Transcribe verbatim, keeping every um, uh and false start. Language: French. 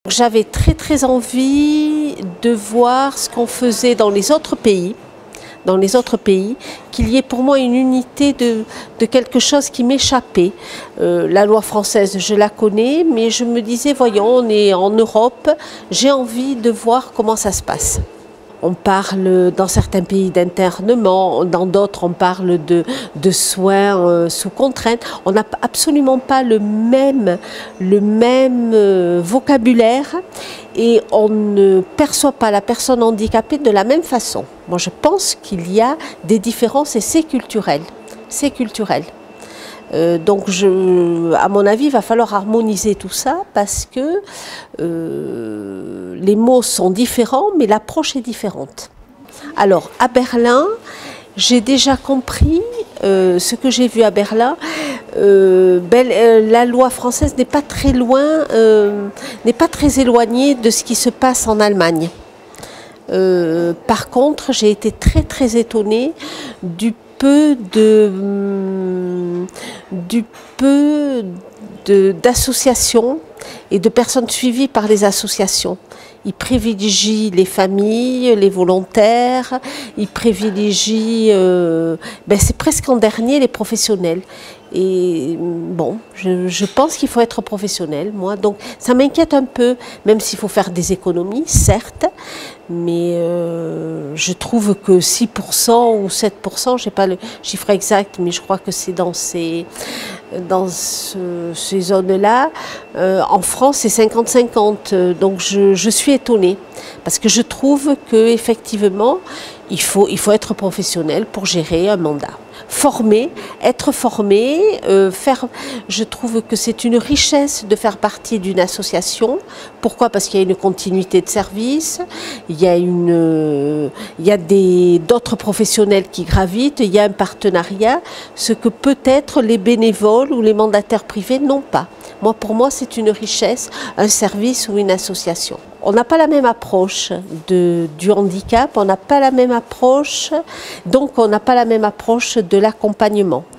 J'avais très très envie de voir ce qu'on faisait dans les autres pays, dans les autres pays, qu'il y ait pour moi une unité de, de quelque chose qui m'échappait. Euh, la loi française, je la connais, mais je me disais, voyons, on est en Europe, j'ai envie de voir comment ça se passe. On parle dans certains pays d'internement, dans d'autres on parle de, de soins euh, sous contrainte. On n'a absolument pas le même, le même euh, vocabulaire et on ne perçoit pas la personne handicapée de la même façon. Moi je pense qu'il y a des différences et c'est culturel. C'est culturel. Euh, donc, je, à mon avis, il va falloir harmoniser tout ça parce que euh, les mots sont différents, mais l'approche est différente. Alors, à Berlin, j'ai déjà compris euh, ce que j'ai vu à Berlin. Euh, ben, euh, la loi française n'est pas très loin, euh, n'est pas très éloignée de ce qui se passe en Allemagne. Euh, par contre, j'ai été très très étonnée du peu de du peu d'associations et de personnes suivies par les associations. Ils privilégient les familles, les volontaires, ils privilégient, euh, ben c'est presque en dernier, les professionnels. Et bon, je, je pense qu'il faut être professionnel, moi. Donc ça m'inquiète un peu, même s'il faut faire des économies, certes. Mais euh, je trouve que six pour cent ou sept pour cent, je n'ai pas le chiffre exact, mais je crois que c'est dans ces, dans ce, ces zones-là. Euh, en France, c'est cinquante cinquante. Donc je, je suis étonnée. Parce que je trouve qu'effectivement, il faut, il faut être professionnel pour gérer un mandat. Former, être formé, euh, faire, je trouve que c'est une richesse de faire partie d'une association. Pourquoi? Parce qu'il y a une continuité de service, il y a, une, euh, il y a des, d'autres professionnels qui gravitent, il y a un partenariat, ce que peut-être les bénévoles ou les mandataires privés n'ont pas. Moi, pour moi, c'est une richesse, un service ou une association. On n'a pas la même approche de, du handicap, on n'a pas la même approche, donc on n'a pas la même approche de l'accompagnement.